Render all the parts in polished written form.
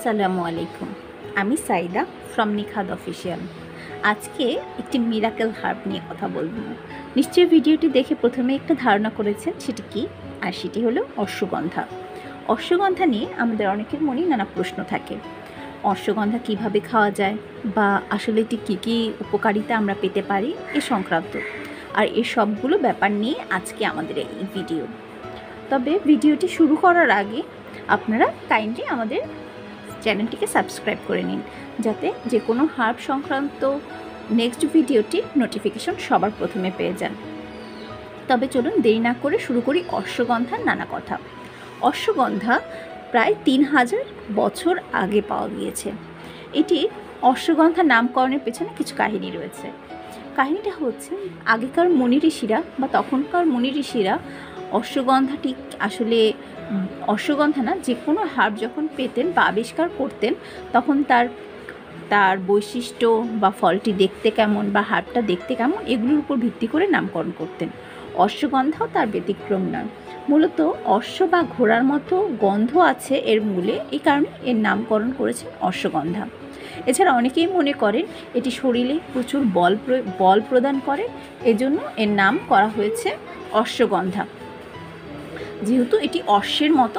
আসসালামু আলাইকুম। আমি সাইদা ফ্রম নিখাদ অফিসিয়াল। আজকে একটি মিরাকেল হার্ব নিয়ে কথা বলবো। নিশ্চয়ই ভিডিওটি দেখে প্রথমে একটা ধারণা করেছেন সেটি কি, আর সেটি হলো অশ্বগন্ধা। অশ্বগন্ধা নিয়ে আমাদের অনেকের মনেই নানা প্রশ্ন থাকে। অশ্বগন্ধা কিভাবে খাওয়া যায়, বা আসলে এটি কী কী উপকারিতা আমরা পেতে পারি এ সংক্রান্ত, আর এই সবগুলো ব্যাপার নিয়ে আজকে আমাদের এই ভিডিও। তবে ভিডিওটি শুরু করার আগে আপনারা কাইন্ডলি আমাদের চ্যানেলটিকে সাবস্ক্রাইব করে নিন, যাতে যে কোনো হার্ব সংক্রান্ত নেক্সট ভিডিওটি নোটিফিকেশন সবার প্রথমে পেয়ে যান। তবে চলুন দেরি না করে শুরু করি অশ্বগন্ধার নানা কথা। অশ্বগন্ধা প্রায় 3000 বছর আগে পাওয়া গিয়েছে। এটি অশ্বগন্ধা নামকরণের পেছনে কিছু কাহিনী রয়েছে। কাহিনীটা হচ্ছে, আগেকার মুনি ঋষিরা বা তখনকার মুনি ঋষিরা অশ্বগন্ধাটি আসলে অশ্বগন্ধা না, যে কোনো হার্ব যখন পেতেন বা আবিষ্কার করতেন, তখন তার বৈশিষ্ট্য বা ফলটি দেখতে কেমন বা হার্বটা দেখতে কেমন, এগুলোর উপর ভিত্তি করে নামকরণ করতেন। অশ্বগন্ধাও তার ব্যতিক্রম নয়। মূলত অশ্ব বা ঘোড়ার মতো গন্ধ আছে এর মূলে, এই কারণে এর নামকরণ করেছেন অশ্বগন্ধা। এছাড়া অনেকেই মনে করেন এটি শরীরে প্রচুর বল প্রদান করে, এজন্য এর নাম করা হয়েছে অশ্বগন্ধা, যেহেতু এটি অশ্বের মতো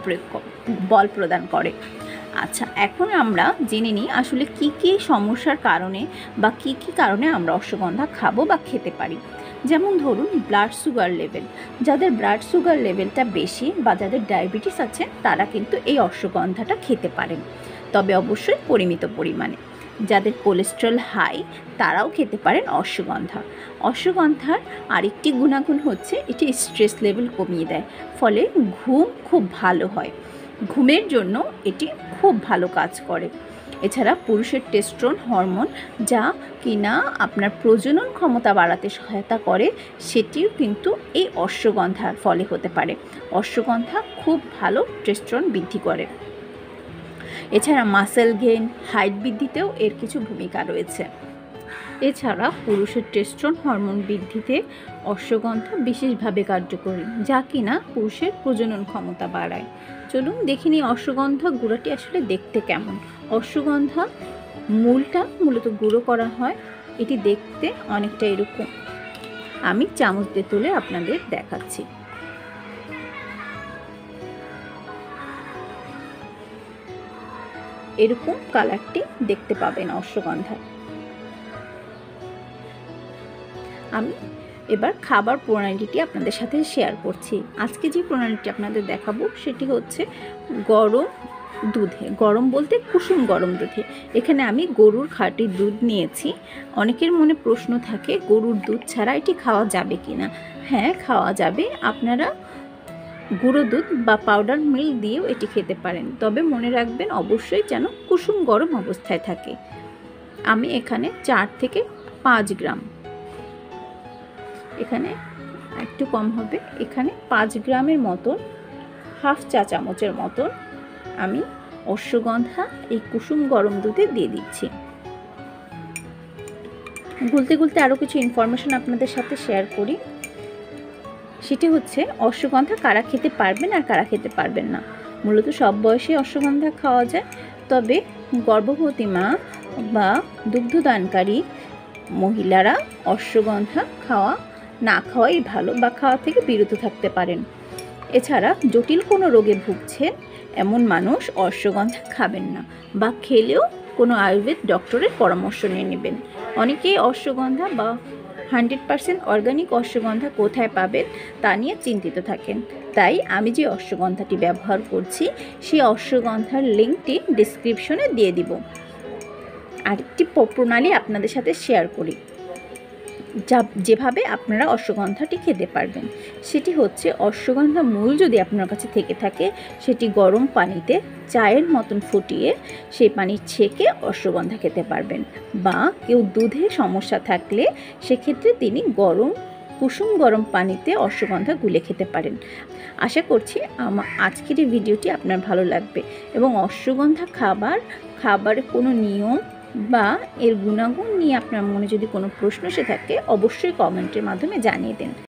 বল প্রদান করে। আচ্ছা, এখন আমরা জেনে নিই আসলে কি কি সমস্যার কারণে বা কি কি কারণে আমরা অশ্বগন্ধা খাবো বা খেতে পারি। যেমন ধরুন, ব্লাড সুগার লেভেল। যাদের ব্লাড সুগার লেভেলটা বেশি বা যাদের ডায়াবেটিস আছে, তারা কিন্তু এই অশ্বগন্ধাটা খেতে পারেন, তবে অবশ্যই পরিমিত পরিমাণে। যাদের কোলেস্ট্রল হাই, তারাও খেতে পারেন অশ্বগন্ধা। অশ্বগন্ধার আরেকটি গুণাগুণ হচ্ছে এটি স্ট্রেস লেভেল কমিয়ে দেয়, ফলে ঘুম খুব ভালো হয়। ঘুমের জন্য এটি খুব ভালো কাজ করে। এছাড়া পুরুষের টেস্টোস্টেরন হরমোন, যা কিনা আপনার প্রজনন ক্ষমতা বাড়াতে সহায়তা করে, সেটিও কিন্তু এই অশ্বগন্ধার ফলে হতে পারে। অশ্বগন্ধা খুব ভালো টেস্টোস্টেরন বৃদ্ধি করে। এছাড়া মাসেল গেইন, হাইট বৃদ্ধিতেও এর কিছু ভূমিকা রয়েছে। এছাড়া পুরুষের টেস্টোস্টেরন হরমোন বৃদ্ধিতে অশ্বগন্ধা বিশেষভাবে কার্যকরী, যা কিনা পুরুষের প্রজনন ক্ষমতা বাড়ায়। চলুন দেখে নিই অশ্বগন্ধা গুঁড়াটি আসলে দেখতে কেমন। অশ্বগন্ধা মূলটা মূলত গুঁড়ো করা হয়। এটি দেখতে অনেকটা এরকম। আমি চামচ দিয়ে তুলে আপনাদের দেখাচ্ছি। এরকম কালারটি দেখতে পাবেন অশ্বগন্ধা। আমি এবার খাবার প্রণালীটি আপনাদের সাথে শেয়ার করছি। আজকে যে প্রণালীটি আপনাদের দেখাবো সেটি হচ্ছে গরম দুধে, গরম বলতে কুসুম গরম দুধে। এখানে আমি গরুর খাঁটি দুধ নিয়েছি। অনেকের মনে প্রশ্ন থাকে গরুর দুধ ছাড়া এটি খাওয়া যাবে কিনা। হ্যাঁ, খাওয়া যাবে। আপনারা গুঁড়ো দুধ বা পাউডার মিল্ক দিয়েও এটি খেতে পারেন, তবে মনে রাখবেন অবশ্যই যেন কুসুম গরম অবস্থায় থাকে। আমি এখানে 4 থেকে 5 গ্রাম, এখানে একটু কম হবে, এখানে 5 গ্রামের মতন, হাফ চা চামচের মতন আমি অশ্বগন্ধা এই কুসুম গরম দুধে দিয়ে দিচ্ছি। গুলতে গুলতে আরও কিছু ইনফরমেশন আপনাদের সাথে শেয়ার করি। সেটি হচ্ছে অশ্বগন্ধা কারা খেতে পারবেন আর কারা খেতে পারবেন না। মূলত সব বয়সে অশ্বগন্ধা খাওয়া যায়, তবে গর্ভবতী মা বা দুগ্ধদানকারী মহিলারা অশ্বগন্ধা না খাওয়াই ভালো, বা খাওয়া থেকে বিরত থাকতে পারেন। এছাড়া জটিল কোনো রোগে ভুগছেন এমন মানুষ অশ্বগন্ধা খাবেন না, বা খেলেও কোনো আয়ুর্বেদ ডক্টরের পরামর্শ নিয়ে নেবেন। অনেকেই অশ্বগন্ধা বা 100% অর্গানিক অশ্বগন্ধা কোথায় পাবেন তা নিয়ে চিন্তিত থাকেন। তাই আমি যে অশ্বগন্ধাটি ব্যবহার করছি সেই অশ্বগন্ধার লিঙ্কটি ডিসক্রিপশনে দিয়ে দিব। আরেকটি প্রণালী আপনাদের সাথে শেয়ার করি, যেভাবে আপনারা অশ্বগন্ধাটি খেতে পারবেন। সেটি হচ্ছে, অশ্বগন্ধা মূল যদি আপনার কাছে থেকে থাকে, সেটি গরম পানিতে চায়ের মতন ফুটিয়ে সেই পানি ছেঁকে অশ্বগন্ধা খেতে পারবেন। বা কেউ দুধে সমস্যা থাকলে সেক্ষেত্রে তিনি কুসুম গরম পানিতে অশ্বগন্ধা গুলে খেতে পারেন। আশা করছি আজকের এই ভিডিওটি আপনার ভালো লাগবে, এবং অশ্বগন্ধা খাবারের কোনো নিয়ম বা এর গুণাগুণ নিয়ে আপনার মনে যদি কোনো প্রশ্ন এসে থাকে, অবশ্যই কমেন্টের মাধ্যমে জানিয়ে দিন।